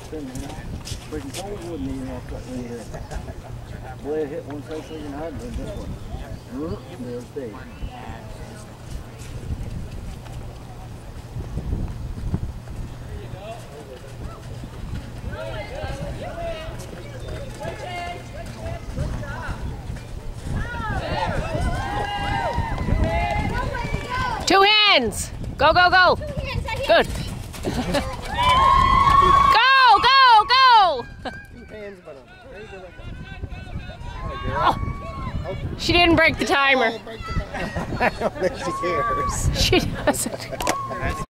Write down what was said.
Freaking cold wouldn't even off that thing here. Boy, it hit one so freaking hard, but this one. They'll stay. Two hands! Go, go, go! Good. Go, go, go! Two hands, but very good. Oh. She didn't break the timer. I don't think she cares. She doesn't.